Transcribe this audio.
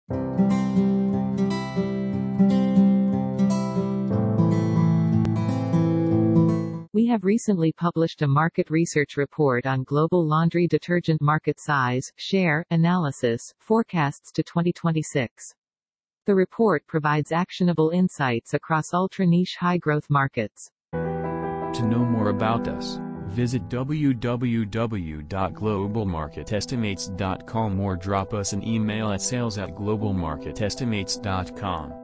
We have recently published a market research report on global laundry detergent market size, share, analysis, forecasts to 2026. The report provides actionable insights across ultra-niche high-growth markets. To know more about us, visit www.globalmarketestimates.com or drop us an email at sales@globalmarketestimates.com.